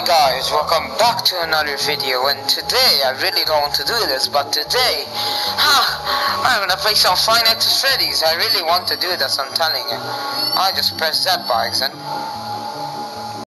guys, welcome back to another video, and today I really don't want to do this, but today I'm gonna play some Five Nights at Freddy's. I really want to do this, I'm telling you. I just pressed that by accident.